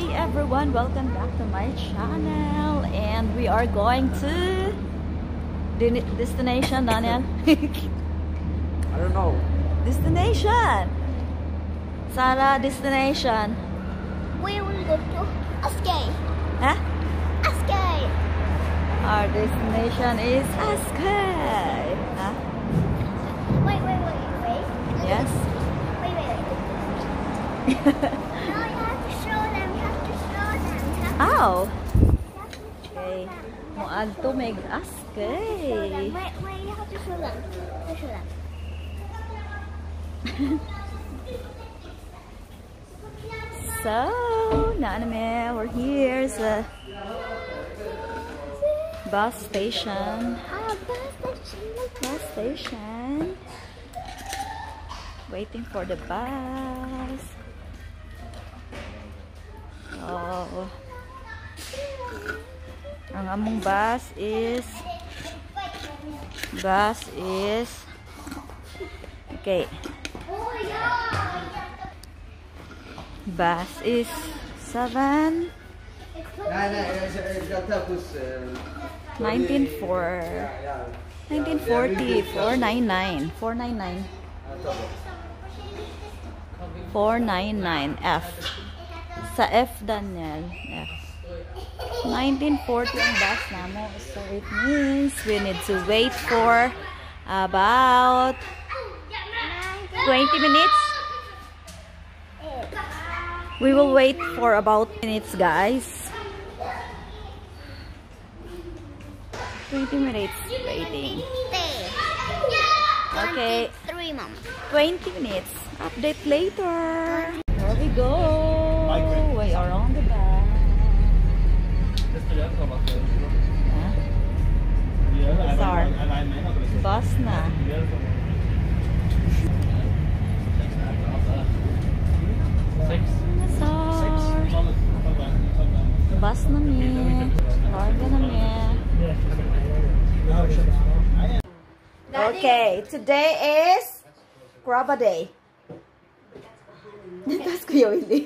Hi everyone, welcome back to my channel, and we are going to destination, Daniel. I don't know. Destination. Sarah, destination. We will go to Askøy. Huh? Askøy. Our destination is Askøy. Huh? Wait. Yes. Wait. No, you have to show them. You have to show them. Ow. You have to show Okay. them. Moadto meg Show them. Askøy. Wait, you have to show them. Show them. So, naaname, we're here. It's a bus station. Bus station. Waiting for the bus. Oh. Ang among bus is okay. Bus is 7 1940 499 F sa F, Daniel. F 1940 ang bus namo, so it means we need to wait for about 20 minutes. We will wait for about minutes, guys. 20 minutes waiting. Okay. 3 Mom. 20 minutes. Update later. Here we go. We are on the bus. Sorry. Bus na. Bus na mi. Larga na mi. Okay, today is Crab Day. That's Kuya Willie.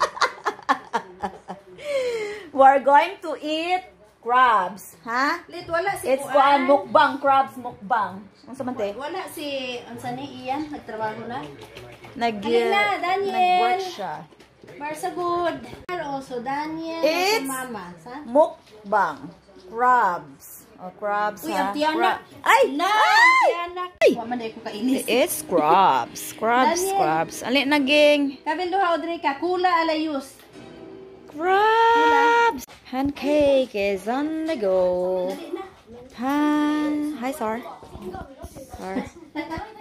We're going to eat crabs, ha? It's mukbang, crabs mukbang. Ang samante? Wala si Ansani Ian, nagtrabaho na. Nag-work siya. Marsa good. Also Daniel, It's Mama, sa? Mukbang. Crabs. Oh, crabs, Uy, ha? ang tiyanak. Ay! Na! Tiyanak. Waman ay ko kainis. It's crabs. Crabs, Daniel. crabs. Alin naging? Kabildo ha, Audrey ka. Kula alayus. Crabs! Pancake is on the go. Hi, Sar. Sar.